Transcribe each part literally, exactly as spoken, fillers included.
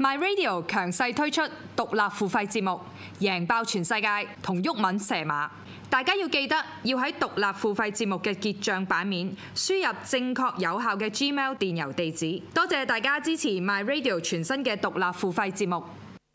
My Radio 強勢推出獨立付費節目，贏爆全世界同毓民蛇馬。大家要記得要喺獨立付費節目嘅結帳版面輸入正確有效嘅 Gmail 電郵地址。多謝大家支持 My Radio 全新嘅獨立付費節目。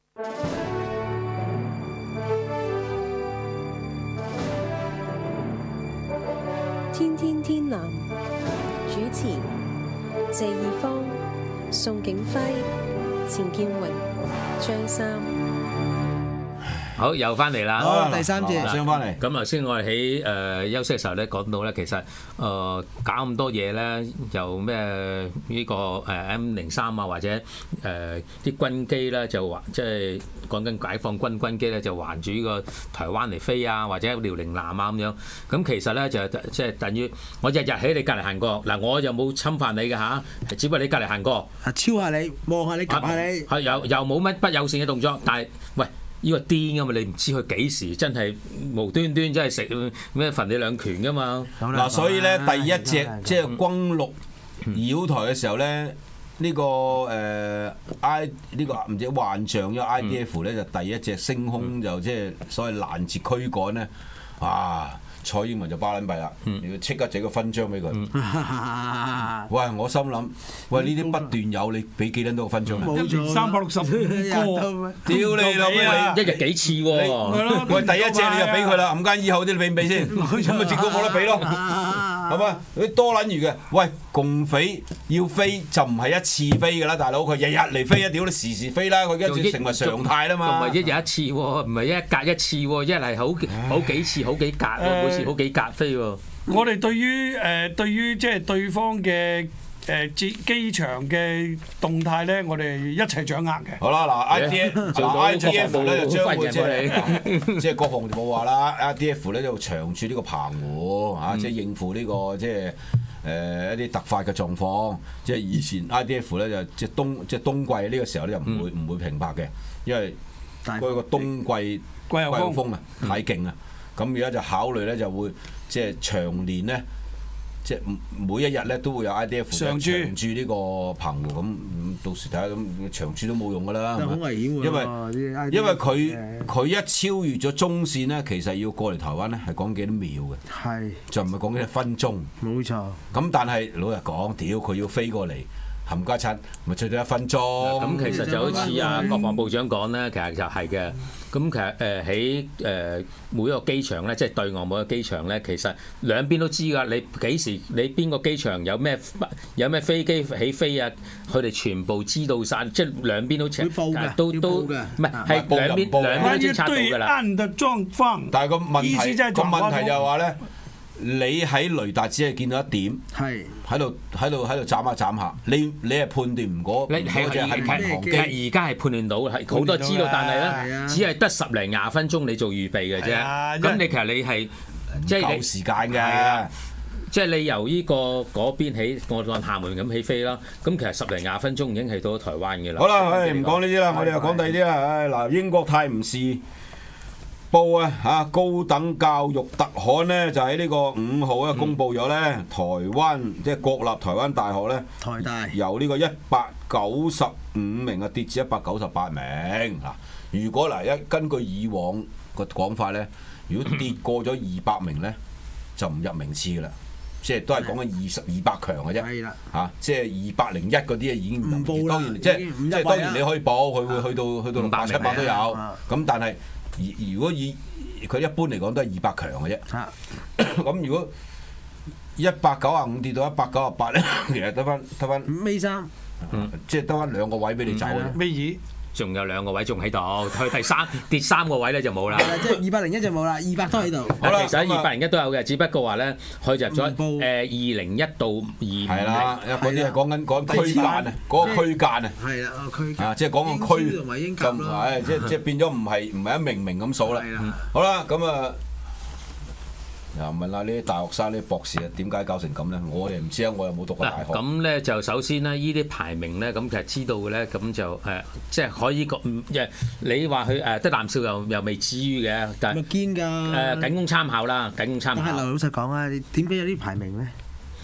天天天藍主持謝義方、宋景輝、錢建榮、張三。 好，又翻嚟啦！ 好，第三節上翻嚟。 咁頭先我哋喺誒休息嘅時候咧，講到咧，其實誒、呃、搞咁多嘢咧，又咩呢個誒 M 零三啊，或者誒啲、呃、軍機咧，就話即係講緊解放軍軍機咧，就環住呢個台灣嚟飛啊，或者遼寧艦啊咁樣。咁其實咧就即係等於我日日喺你隔離行過，嗱我又冇侵犯你嘅嚇，只不過你隔離行過， 超下你，望下你，及下你， 係又又冇乜不友善嘅動作，但係喂。呢個癲㗎嘛！你唔知佢幾時真係無端端真係食咩焚你兩拳㗎嘛！ 嗱，所以咧第一隻即係轟六繞台嘅時候咧，呢、呢個誒、呃、I 呢個唔知幻象，因為 I D F 咧就第一隻升空就即係所謂攔截驅趕咧，啊！蔡英文就巴撚閉啦，要即刻整個勳章俾佢。喂，我心諗，喂呢啲不斷有，你俾幾撚多個勳章啊？ 冇錯，三百六十個。 屌你老味， 一日幾次喎？ 喂，第一隻你就俾佢啦，唔間以後啲你俾唔俾先？咁咪直到冇得俾咯，係嘛？啲多撚餘嘅，喂，共匪要飛就唔係一次飛㗎啦，大佬，佢日日嚟飛啊！屌你時時飛啦，佢跟住成為常態啦嘛。 唔係一日一次喎，唔係一隔一次喎，一係好好幾次好幾格喎，每次好幾格飛喎。 我哋對於誒對於即係對方嘅誒機機場嘅動態咧，我哋一齊掌握嘅。 好啦，嗱 I D F，I D F 咧就將會即係即係國防部話啦 ，I D F 咧就長駐呢個澎湖嚇，即係應付呢個即係誒一啲突發嘅狀況。即係以前 I D F 咧就即係冬即係冬季呢個時候咧就唔會唔會停泊嘅，因為嗰個冬季季候風啊太勁啊。咁而家就考慮咧就會即係長年咧。即係每一日咧都會有 I D F 長駐呢個澎湖，咁到時睇下咁長駐都冇用㗎啦， 好危險喎！ 因為因為佢佢一超越咗中線咧，其實要過嚟台灣咧係講幾多秒嘅，係就唔係講幾多分鐘。冇錯。咁但係老實講，屌佢要飛過嚟。冚家親咪最多一分鐘。 咁其實就好似啊國防部長講咧，其實就係嘅。咁其實誒喺誒每一個機場咧，即係對岸每一個機場咧，其實兩邊都知㗎。你幾時你邊個機場有咩有咩飛機起飛啊？佢哋全部知道晒，即係兩邊都情都都唔係係兩邊兩邊都偵察到㗎啦。 對岸嘅狀況。 但係個問題個問題就係話咧。你喺雷達只係見到一點，係喺度喺度喺度斬下斬下，你你係判斷唔過嗰隻係民航機。 而家係判斷到，係好多知道，但係咧只係得十零廿分鐘你做預備嘅啫。咁你其實你係即係夠時間嘅， 即係你由呢個嗰邊起，我按廈門咁起飛啦。咁其實十零廿分鐘已經係到台灣嘅啦。 好啦，誒唔講呢啲啦，我哋又講第二啲啦。誒嗱，英國泰晤士報啊嚇高等教育特刊咧，就喺呢個五號咧公佈咗咧，台灣即係國立台灣大學咧，台大由呢個一百九十五名啊跌至一百九十八名嗱。如果嗱一根據以往個講法咧，如果跌過咗二百名咧，就唔入名次㗎啦，即係都係講緊二十二百強嘅啫。係啦嚇，即係二百零一嗰啲啊已經唔報啦。當然即係即係當然你可以報，佢會去到去到六百七百都有。咁但係如果以佢一般嚟講都係二百強嘅啫，咁如果一百九十五跌到一百九十八咧，其實得翻得翻尾三，即係得翻兩個位俾你走嘅。 尾二仲有兩個位仲喺度，去第三跌三個位咧就冇啦。 即係二百零一就冇啦，二百都喺度。 好啦，其實二百零一都有嘅，只不過話咧，佢入咗誒二零一到二五零。 係啦，嗰啲係講緊講區間啊，嗰個區間啊。係啦，個區間啊，即係講個區，就唔係即係即係變咗唔係唔係一名名咁數啦。好啦，咁啊。又問下呢啲大學生、呢啲博士啊，點解搞成咁咧？我哋唔知啊，我又冇讀過大學。 咁咧就首先咧，呢啲排名咧，咁其實知道嘅咧，咁就誒、呃，即係可以講，誒你話佢誒得啖笑又又未至於嘅，但係堅㗎。誒， 僅供參考啦，僅供參考。 但係老實講啊，你點解有啲排名咧？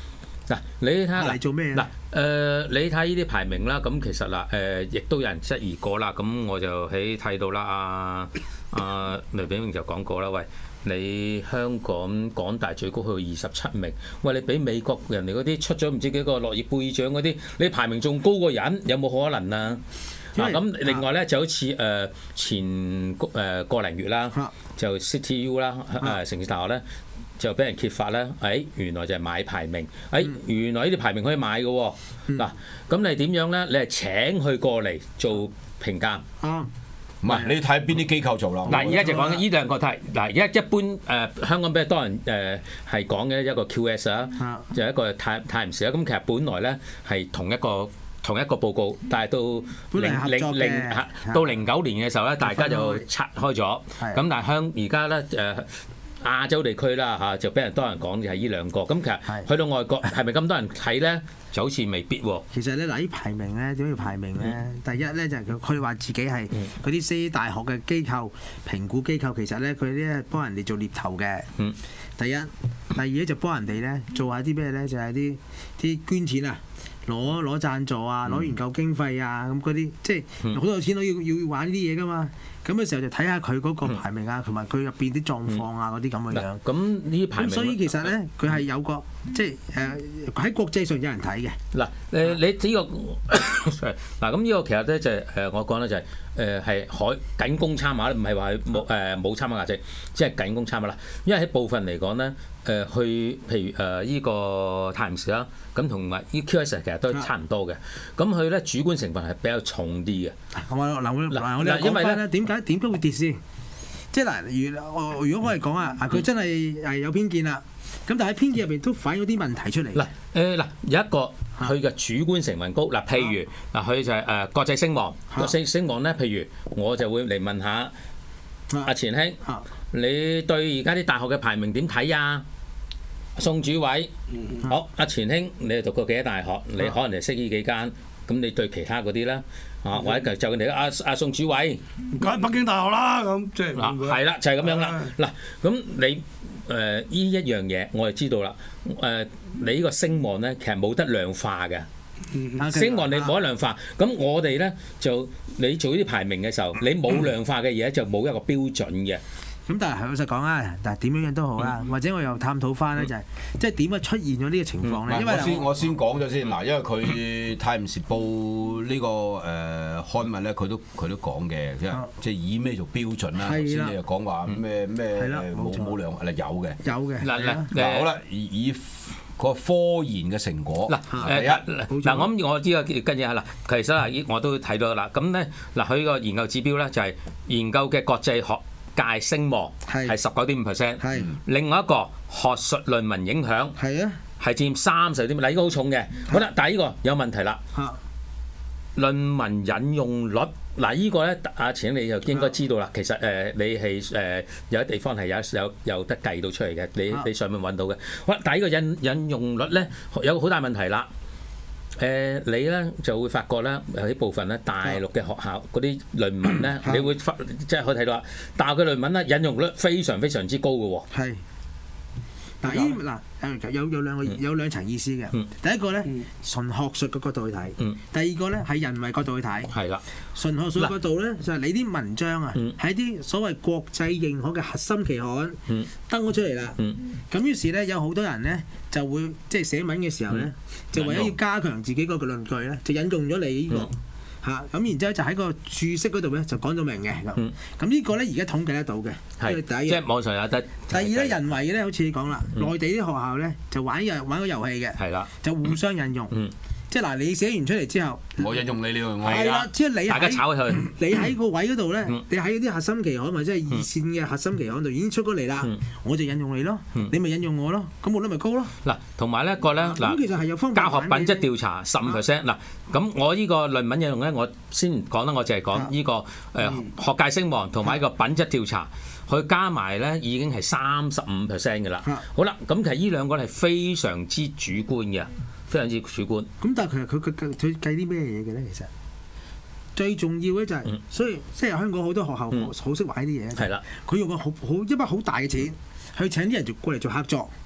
嗱，你睇下嚟做咩嗱誒，你睇呢啲排名啦，咁其實嗱誒，亦都有人質疑過啦。咁我就喺睇到啦，阿阿雷炳榮就講過啦，喂。你香港港大最高去到二十七名，喂！你比美國人哋嗰啲出咗唔知幾個諾貝爾獎嗰啲，你排名仲高過人，有冇可能啊？嗱咁另外咧就好似誒前誒個零月啦，就 C T U 啦誒城市大學咧就俾人揭發咧，誒原來就係買排名，誒原來呢啲排名可以買嘅喎。嗱咁你點樣咧？你係請佢過嚟做評鑑。 唔係，你睇邊啲機構做啦？ 嗱，而家就講緊呢兩個題。嗱，而家一般誒、呃、香港比較多人誒係講嘅一個 Q S 啊，就係一個泰泰晤士啦。咁其實本來咧係同一個同一個報告，但係到零零零到零九年嘅時候咧，大家就拆開咗。咁但係香而家咧誒亞洲地區啦嚇，就俾人多人講就係呢兩個。咁其實去到外國係咪咁多人睇咧？就好似未必喎。 其實咧嗱，啲排名咧點樣排名咧？嗯、第一咧就係佢佢話自己係嗰啲私大學嘅機構評估機構，其實咧佢啲係幫人哋做獵頭嘅。嗯、第一，第二咧就幫人哋咧做下啲咩咧？就係啲啲捐錢啊，攞攞贊助啊，攞研究經費啊，咁嗰啲即係好多錢都要要玩呢啲嘢噶嘛。咁嘅時候就睇下佢嗰個排名啊，同埋佢入邊啲狀況啊嗰啲咁嘅樣。 咁呢啲排名， 咁所以其實咧，佢係有個即係誒喺國際上有人睇嘅。 嗱誒，你呢個嗱咁呢個其實咧就係誒我講咧就係誒係可僅供參考，唔係話冇誒冇參考價值，即係僅供參考啦。因為喺部分嚟講咧。誒去譬如誒依個泰晤士啦，咁同埋依 Q S 其實都差唔多嘅。咁佢咧主觀成分係比較重啲嘅。 嗱我嗱我嗱我哋講翻咧，點解點解會跌先？即係嗱，如如果我哋講啊，佢真係係有偏見啦。咁但係偏見入邊都反映咗啲問題出嚟。嗱誒嗱有一個佢嘅主觀成分高。嗱譬如嗱佢就係誒國際聲望，國際聲望咧，譬如我就會嚟問下阿錢兄，你對而家啲大學嘅排名點睇啊？宋主委，好，阿錢兄，你係讀過幾多大學？你可能係識呢幾間，咁你對其他嗰啲咧，啊或者就你阿阿宋主委， 梗係北京大學啦，咁即係嗱係啦，就係咁樣啦。嗱咁你誒呢一樣嘢，我就知道啦。誒你呢個聲望咧，其實冇得量化嘅，聲望你冇得量化。咁我哋咧就你做呢啲排名嘅時候，你冇量化嘅嘢就冇一個標準嘅。 咁但係老實講啊，但係點樣樣都好啦，或者我又探討翻咧，就係即係點解出現咗呢個情況咧？因為我先我先講咗先嗱，因為佢《泰晤士報》呢個誒刊物咧，佢都佢都講嘅，即係即係以咩做標準啦？頭先你又講話咩咩冇冇量係有嘅， 有嘅嗱嗱好啦，以以個科研嘅成果嗱誒嗱，我我知啊，跟住啊嗱，其實啊，我都睇到啦。咁咧嗱，佢個研究指標咧就係研究嘅國際學界聲望係十九點五 percent， 另外一個學術論文影響係啊，係佔三十點，嗱呢個好重嘅。好啦，但係呢個有問題啦。論文引用率嗱呢個咧，阿錢你就應該知道啦。其實誒你係誒有啲地方係有有有得計到出嚟嘅，你你上面揾到嘅。好啦，但係呢個引引用率咧有個好大問題啦。誒、呃、你咧就會發覺咧有啲部分咧大陸嘅學校嗰啲論文咧，你會發即係可以睇到啊，大陸嘅論文咧引用率非常非常之高嘅喎。係。嗱依嗱誒有有兩個有兩層意思嘅。嗯、第一個咧純學術嘅角度去睇，嗯、第二個咧係人為角度去睇。係啦。純學術角度咧就係你啲文章啊，喺啲、嗯、所謂國際認可嘅核心期刊、嗯、登咗出嚟啦。咁、嗯、於是咧有好多人咧就會即係寫文嘅時候咧，嗯、就為咗要加強自己嗰個論據咧，就引用咗你呢、呢個。嗯嚇咁然之後就喺個注釋嗰度咧就講到明嘅咁，咁、嗯、呢個咧而家統計得到嘅，係第一。即係網上有得。第二咧人為嘅咧，好似你講啦，嗯、內地啲學校咧就玩遊玩個遊戲嘅，係啦，就互相引用。嗯嗯即係嗱，你寫完出嚟之後，我引用你，你用我。係啦，即係你大家炒佢。你喺個位嗰度咧，你喺啲核心期刊或者係二線嘅核心期刊度已經出咗嚟啦，我就引用你咯，你咪引用我咯，咁我率咪高咯。嗱，同埋呢一個咧，嗱，其實係有方法教學品質調查十五 percent。嗱，咁我呢個論文引用咧，我先講啦，我淨係講呢個誒學界聲望同埋呢個品質調查，佢加埋咧已經係三十五 percent 嘅啦。好啦，咁其實呢兩個係非常之主觀嘅。非常之主觀。咁但係其實佢佢佢佢計啲咩嘢嘅咧？其實最重要咧就係、是，嗯、所以即係香港好多學校好識、嗯、玩啲嘢。係啦，佢用個好好一筆好大嘅錢去請啲人做過嚟做客座。嗯，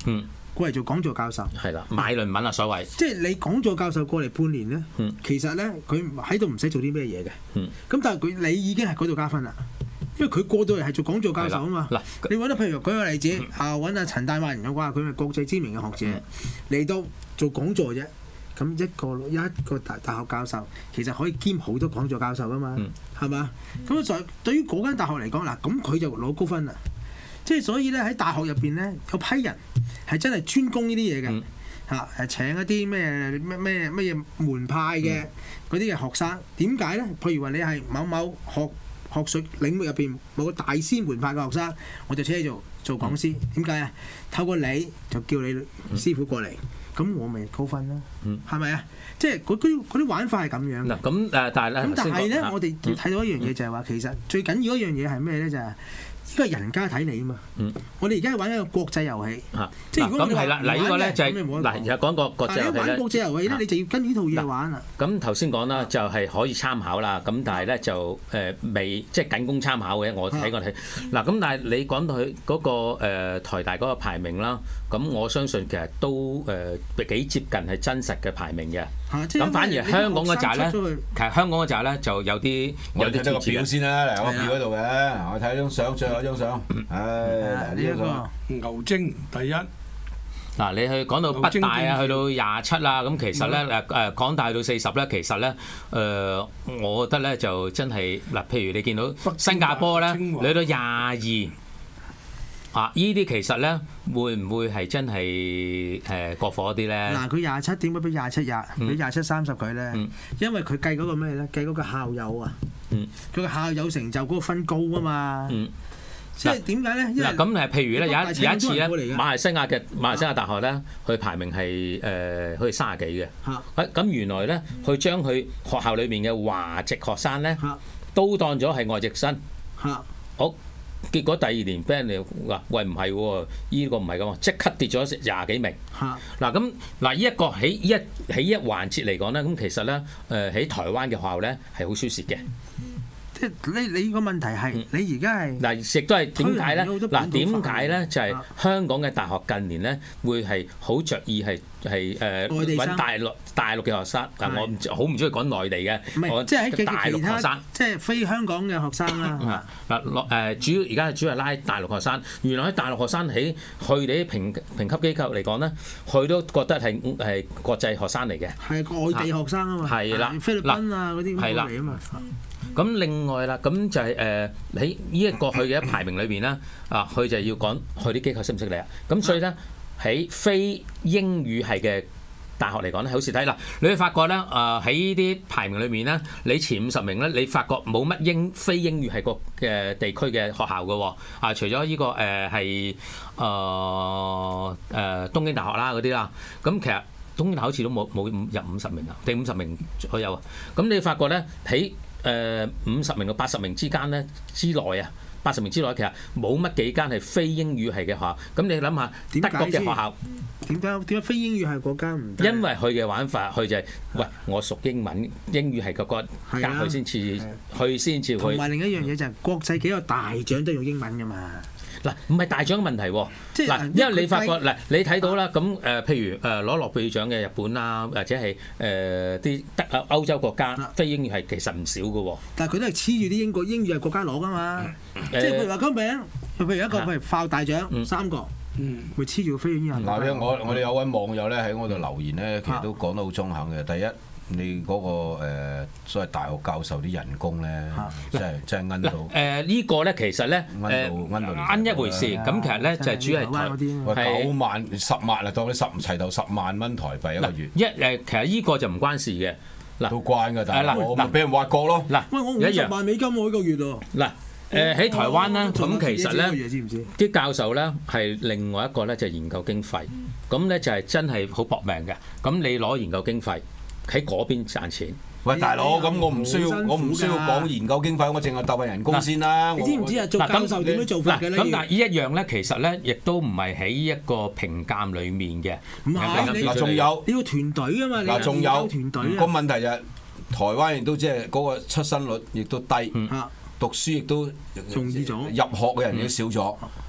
過嚟做講座教授。 係啦，買論文啊所謂。 即係你講座教授過嚟半年咧， 嗯、 其實咧佢喺度唔使做啲咩嘢嘅。咁、 嗯、 但係佢你已經係嗰度加分啦，因為佢過到嚟係做講座教授啊嘛。嗱，你揾到譬如舉個例子、嗯、啊，揾阿陳大萬人嘅話，佢係國際知名嘅學者嚟、嗯、到做講座啫。咁一個一個大大學教授其實可以兼好多講座教授噶嘛，係嘛、嗯？咁就對於嗰間大學嚟講嗱，咁佢就攞高分啦。即係所以咧喺大學入邊咧有批人係真係專攻呢啲嘢嘅嚇，誒請一啲咩咩咩咩嘢門派嘅嗰啲嘅學生，點解咧？譬如話你係某某學學術領域入邊某個大師門派嘅學生，我就請你做做講師。點解啊？透過你就叫你師傅過嚟。咁我咪高分啦，係咪啊？即係嗰啲嗰啲玩法係咁樣。嗱咁誒，但係咧， 咁但係咧， 啊、 我哋睇到一樣嘢就係話，其實最緊要一樣嘢係咩咧？就係呢個人家睇你啊嘛。嗯、我哋而家玩一個國際遊戲， 啊、 即係如果你話玩嘅，嗱呢個咧就係嗱，又講個國際遊戲咧。 玩國際遊戲咧，你就要跟呢套嘢玩啦。 咁頭先講啦，就係可以參考啦。咁但係咧就誒未即係僅供參考嘅。我睇過睇嗱，咁但係你講到佢嗰個誒台大嗰個排名啦。咁我相信其實都誒幾接近係真實嘅排名嘅。咁反而香港嗰紮咧，其實香港嗰紮咧就有啲有啲睇個表先啦，嚟我表嗰度嘅，我睇張相，最後一張相。唉，呢個牛精第一。 嗱，你去講到北大啊，去到廿七啦，咁其實咧誒誒港大到四十咧，其實咧誒，我覺得咧就真係嗱，譬如你見到新加坡咧，你去到廿二。啊！依啲其實咧，會唔會係真係誒過火啲咧？ 嗱，佢廿七點解俾廿七廿？俾廿七三十佢咧？嗯、因為佢計嗰個咩咧？計嗰個校友啊！佢個、嗯、校友成就嗰個分高啊嘛！嗯、即係點解咧？嗱咁誒，譬如咧有一有一次咧，馬來西亞嘅馬來西亞大學咧，佢排名係誒好似三十幾嘅。嚇！咁原來咧，佢將佢學校裏面嘅華籍學生咧，都當咗係外籍生。嚇！好。結果第二年俾人哋話：喂，唔係喎，依個唔係咁喎，即刻跌咗廿幾名。嗱咁嗱，依一個喺依一喺一環節嚟講咧，咁其實咧誒喺台灣嘅學校咧係好輸蝕嘅。 即係你你個問題係你而家係嗱，亦都係點解咧？嗱點解咧？就係香港嘅大學近年咧會係好着意係係誒揾大陸大陸嘅學生。嗱我唔好唔中意講內地嘅， 即係喺大陸學生， 即係非香港嘅學生啦。 嗱落誒主要而家係主要係拉大陸學生。原來喺大陸學生喺佢哋啲評評級機構嚟講咧，佢都覺得係係國際學生嚟嘅。 係外地學生啊嘛。係啦，菲律賓啊嗰啲咁嚟啊嘛。 咁另外啦，咁就係誒喺呢一個佢嘅排名裏邊咧，啊，佢就要講佢啲機構識唔識你啊？咁所以咧喺非英語系嘅大學嚟講咧，好蝕底啦。你會發覺咧，誒喺呢啲排名裏面咧，你前五十名咧，你發覺冇乜英非英語系個嘅地區嘅學校嘅喎。啊，除咗呢個誒係誒誒東京大學啦嗰啲啦，咁其實東京大學好似都冇冇入五十名啊，定五十名左右啊。咁你發覺咧喺誒五十名到八十名之間咧之內啊，八十名之內其實冇乜幾間係非英語系嘅學校。咁你諗下德國嘅學校點解點解非英語系嗰間唔得？ 因為佢嘅玩法，佢就係、是、喂我熟英文，英語係個個隔佢先至，佢先至會。 同埋另一樣嘢就係國際幾個大獎都用英文㗎嘛。 嗱，唔係大獎嘅問題喎，即係因為你發覺嗱，你睇到啦，咁誒，譬如誒攞諾貝爾獎嘅日本啊，或者係誒啲德啊歐洲國家，非英語係其實唔少嘅喎。 但係佢都係黐住啲英國英語係國家攞㗎嘛，即係譬如話金餅，譬如一個譬如爆大獎三個，會黐住個非英語。 嗱，我我哋有位網友咧喺我度留言咧，其實都講得好中肯嘅。第一，你嗰個誒所謂大學教授啲人工咧，真係真係奀到。 誒呢個咧其實咧誒奀一回事，咁其實咧就係主要係台九萬十萬啊，當你十齊頭十萬蚊台幣一個月。 一誒其實呢個就唔關事嘅，嗱都關㗎，但係我咪俾人挖角咯。 嗱，喂，我五十萬美金喎一個月喎。 嗱誒喺台灣咧，咁其實咧啲教授咧係另外一個咧就係研究經費，咁咧就係真係好搏命嘅。咁你攞研究經費。喺嗰邊賺錢。 喂，大佬，咁我唔需要，我唔需要講研究經費，我淨係答份人工先啦。 你知唔知啊？做教授點樣做法嘅咧？ 咁但係呢一樣咧，其實咧亦都唔係喺一個評鑑裡面嘅。 唔係， 嗱，仲有你要團隊啊嘛。 嗱，仲有團隊個問題就係台灣亦都即係嗰個出生率亦都低，讀書亦都容易咗， 入學嘅人亦都少咗。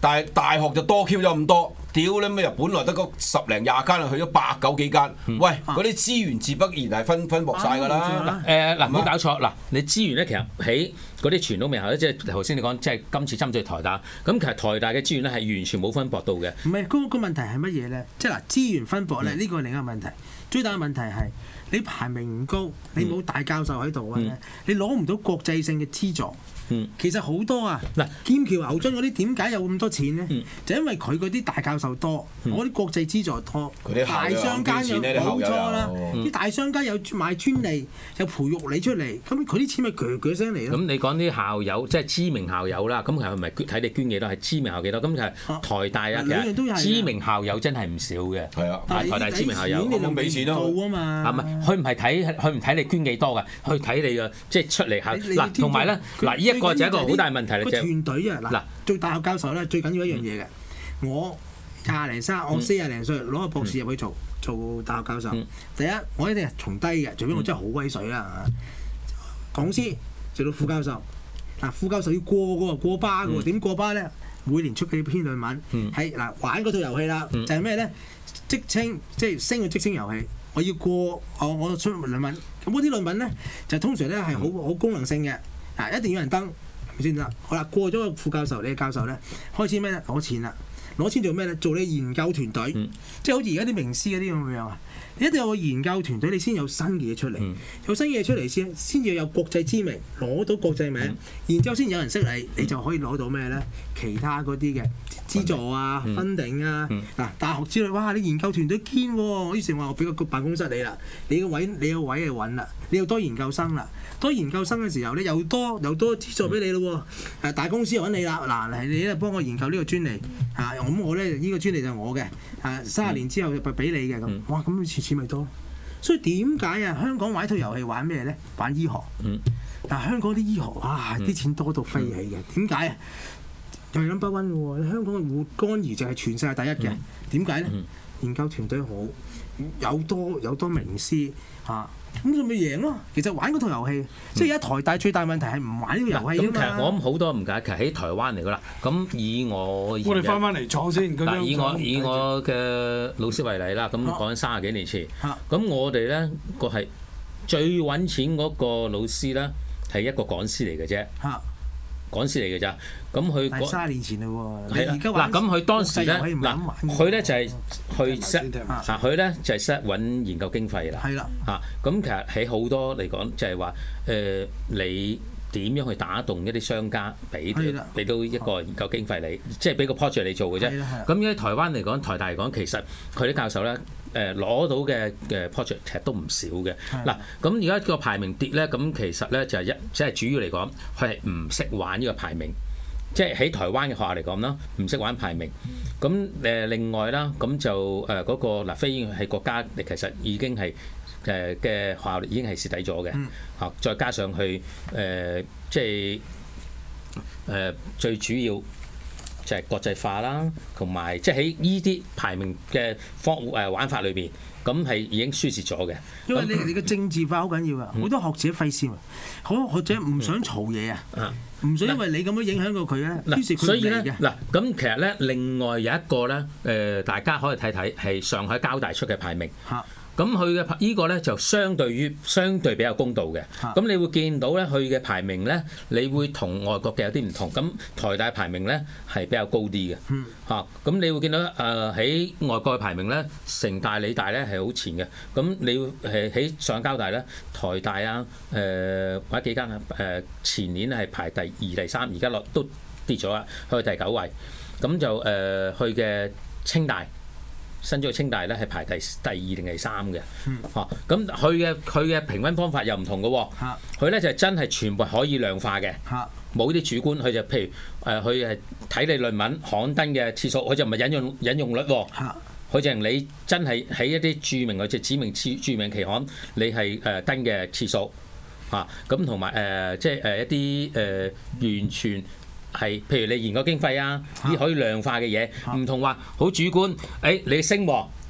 但係大學就多 Q 咗咁多。屌你咩？本來得個十零廿間，去咗八九幾間。喂，嗰啲資源自不然係分分薄晒㗎啦。 誒嗱，唔好搞錯嗱，你資源咧其實喺嗰啲傳統名校咧，即係頭先你講，即係今次針對台大。咁其實台大嘅資源咧係完全冇分薄到嘅。 唔係，嗰個問題係乜嘢咧？即係嗱，資源分薄咧，呢個係另一個問題。最大嘅問題係你排名唔高，你冇大教授喺度嘅咧，你攞唔到國際性嘅資助。 嗯、 其實好多啊，嗱劍橋牛津嗰啲點解有咁多錢咧？嗯、就因為佢嗰啲大教授多，嗯、我啲國際資助多，大商家有冇錯啦？啲大商家有賣專利，有培育你出嚟，咁佢啲錢咪鋸鋸聲嚟咯。咁你講啲校友，即係知名校友啦，咁係咪睇你捐幾多？係知名校幾多？咁就係台大啊，其實知名校友真係唔少嘅。係啊，台大知名校友， 你冇俾錢咯。啊嘛， 啊唔係，佢唔係睇佢唔睇你捐幾多㗎，佢睇你嘅即係出嚟考嗱，同埋咧嗱，呢一個就係一個好大問題嚟嘅。 個團隊啊，嗱，做大學教授咧最緊要一樣嘢嘅，我廿零三，我四廿零歲攞個博士入去做做大學教授。第一，我一定係從低嘅，除非我真係好威水啦嚇。講師做到副教授，嗱副教授要過嘅喎，過巴嘅喎，點過巴咧？每年出幾篇論文，係嗱玩嗰套遊戲啦，就係咩咧？職稱即係升個職稱遊戲。我要過我我出論文，咁嗰啲論文咧就通常咧係好好功能性嘅，啊一定要有人登，係咪先得？好啦，過咗個副教授，你嘅教授咧開始咩咧？攞錢啦，攞錢做咩咧？做你研究團隊，嗯、即係好似而家啲名師嗰啲咁樣啊！你一定有個研究團隊，你先有新嘅嘢出嚟，嗯、有新嘢出嚟先，先至有國際知名，攞到國際名，嗯、然之後先有人識你，你就可以攞到咩咧？其他嗰啲嘅資助啊、分頂啊，嗱、嗯、大學之類，哇！你研究團隊堅喎，我於是話我俾個辦公室你啦，你個位你個位係穩啦，你要多研究生啦，多研究生嘅時候咧又多又多資助俾你咯喎，誒大公司又揾你啦，嗱嚟你咧幫我研究呢個專利嚇，咁、啊、我咧呢、呢個專利就係我嘅，誒三十年之後就俾你嘅咁，哇咁次次咪多，所以點解啊香港玩套遊戲玩咩咧？玩醫學，但係香港啲醫學哇啲錢多到飛起嘅，點解啊？又係 number one 嘅喎，香港嘅活肝兒就係全世界第一嘅，點解咧？研究團隊好，有多有多名師嚇，咁就咪贏咯。其實玩嗰套遊戲，嗯、即係而家台大最大問題係唔玩呢個遊戲啊嘛。 咁其實我諗好多唔解，其實喺台灣嚟噶啦。咁以我我哋翻翻嚟廠先。 嗱，以我以我嘅老師為例啦，咁講緊三十幾年前，咁、啊、我哋咧個係最揾錢嗰個老師咧，係一個講師嚟嘅啫。啊講師嚟嘅咋，咁佢講三十年前嘞喎， 係啦，嗱咁佢當時咧，嗱佢咧就係去 set，嗱佢咧就係 set 揾研究經費啦，係啦，嚇咁其實喺好多嚟講就係話誒你點樣去打動一啲商家俾俾到一個研究經費你，即係俾個 project 你做嘅啫。咁喺台灣嚟講，台大嚟講，其實佢啲教授咧。誒攞到嘅嘅 project 其實都唔少嘅。嗱，咁而家個排名跌咧，咁其實咧就係一即係主要嚟講，佢係唔識玩呢個排名。即係喺台灣嘅學校嚟講啦，唔識玩排名。咁誒另外啦，咁就誒嗰個嗱非係國家，其實已經係誒嘅學校已經係蝕底咗嘅。嚇，再加上去誒即係誒最主要。就係國際化啦，同埋即係喺依啲排名嘅方誒玩法裏邊，咁係已經輸蝕咗嘅。 因為你你嘅政治化好緊要啊，好、嗯、多學者費事啊，好多學者唔想嘈嘢啊，唔想因為你咁樣影響過佢咧， 嗯、 於是佢所以咧嗱，咁其實咧另外有一個咧誒、呃，大家可以睇睇係上海交大出嘅排名。啊咁佢嘅依個咧就相對於相對比較公道嘅，咁你會見到咧佢嘅排名咧，你會同外國嘅有啲唔同。咁台大排名咧係比較高啲嘅，嚇。咁你會見到誒喺外國嘅排名咧，成大、理大咧係好前嘅。咁你會誒喺上海交大咧，台大啊誒或者幾間啊誒前年係排第二、第三，而家落都跌咗啦，去第九位。咁就誒去嘅清大。新竹清大咧係排第第二定第三嘅，嚇咁佢嘅佢嘅評分方法又唔同嘅喎，佢咧就係真係全部可以量化嘅，冇啲主觀，佢就譬如誒佢係睇你論文刊登嘅次數，佢就唔係引用引用率喎，佢就係你真係喺一啲著名或者指名著著名期刊，你係誒登嘅次數，嚇咁同埋誒即係誒一啲誒、呃、完全。係，譬如你研究經費啊，啲可以量化嘅嘢，唔同話好主觀。誒、哎，你升喎，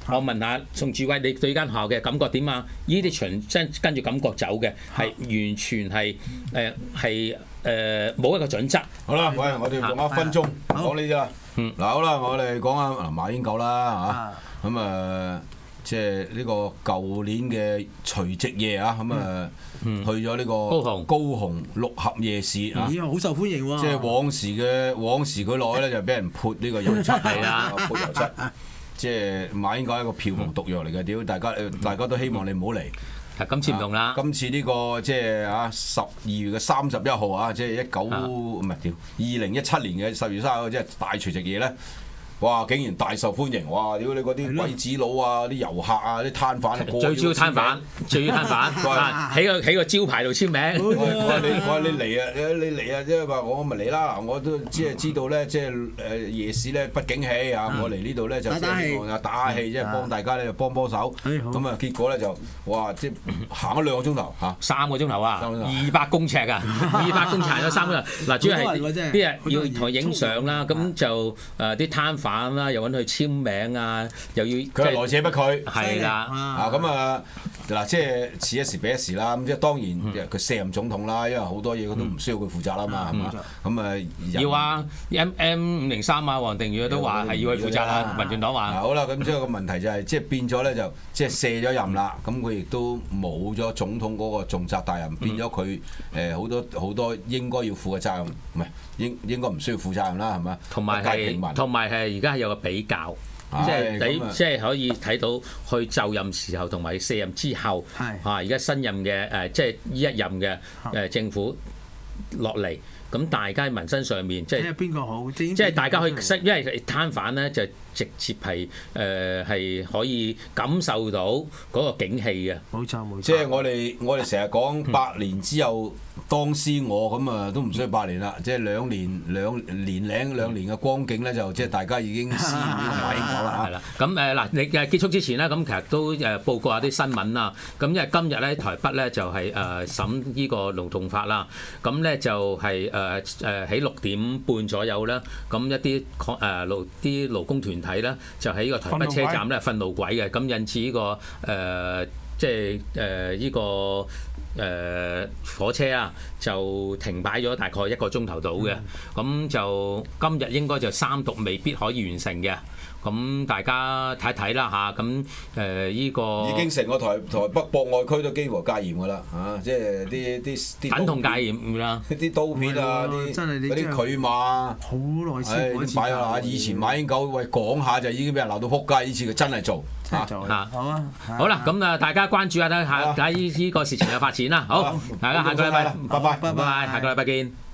我問下宋志偉，你對間學校嘅感覺點啊？呢啲循真跟住感覺走嘅，係完全係誒係誒冇一個準則。 好啦，喂，我哋仲有一分鐘講呢啲啦。嗱，好啦，我哋講下嗱馬英九啦嚇，咁啊即係呢個舊年嘅除夕夜啊，咁啊去咗呢個高雄高雄六合夜市啊， 咦，好受歡迎喎！ 即係往時嘅往時佢落去咧就俾人潑呢個油漆係啦，潑油漆。即係馬英九係一個票房毒藥嚟嘅，屌大家大家都希望你唔好嚟。 今次唔同啦， 今次呢個即係啊十二月嘅三十一號啊，即係一九唔係屌二零一七年嘅十月三十一號，即係大除夕夜咧。哇！竟然大受歡迎，哇！屌你嗰啲鬼子佬啊、啲遊客啊、啲攤販， 最主要攤販，最主要攤販，喺個喺個招牌度簽名。 我話你，我話你嚟啊！你嚟啊！即係話我咪嚟啦！我都即係知道咧，即係誒夜市咧不景氣啊！我嚟呢度咧就打氣，打下氣，即係幫大家咧幫幫手。咁啊，結果咧就哇！即係行咗兩個鐘頭嚇， 三個鐘頭啊，二百公尺啊，二百公尺行咗三個鐘頭。嗱，主要係啲人要同佢影相啦，咁就誒啲攤販啦，又揾佢簽名啊，又要佢係來者不拒， 係啦， 啊咁啊嗱，即係此一時彼一時啦。咁即係當然佢卸任總統啦，因為好多嘢佢都唔需要佢負責啦嘛，係嘛？咁啊要啊 M M 五零三啊，黃定宇都話係要佢負責啦。民進黨話好啦，咁即係個問題就係即係變咗咧，就即係卸咗任啦。咁佢亦都冇咗總統嗰個重責大任，變咗佢誒好多好多應該要負嘅責任，唔係應應該唔需要負責任啦，係嘛？ 同埋係同埋係而家係有個比較。即係你即係可以睇到去就任時候同埋卸任之後，嚇而家新任嘅誒，即係呢一任嘅誒政府落嚟，咁大家喺民生上面即係邊個好？即係大家可以，因為攤販咧就直接係誒係可以感受到嗰個景氣嘅。 冇錯冇錯。 即係我哋我哋成日講百年之後當思我咁啊，都唔需要百年啦。即係兩年兩年零兩年嘅光景咧，就即係大家已經思念呢個馬英九啦。 係啦，咁誒嗱，你誒結束之前咧，咁其實都誒報告下啲新聞啦。咁因為今日咧台北咧就係誒審呢個勞動法啦，咁咧就係誒誒喺六點半左右咧，咁一啲誒勞啲勞工團體咧就喺呢個台北車站咧瞓路軌嘅，咁引致呢個誒即係誒呢個誒火車啊就停擺咗大概一個鐘頭到嘅，咁就今日應該就三讀未必可以完成嘅。咁大家睇一睇啦嚇，咁誒依個已經成個台台北博愛區都幾乎戒嚴㗎啦嚇，即係啲啲啲等同戒嚴啦， 啲刀片啊，啲嗰啲拒馬， 好耐先嗰次擺啊！以前馬英九喂講下就已經俾人鬧到撲街，呢次佢真係做嚇嚇，好啊！ 好啦，咁啊大家關注下啦，下睇依依個事情嘅發展啦。好，大家下個禮拜， 拜拜， 拜拜，下個禮拜見。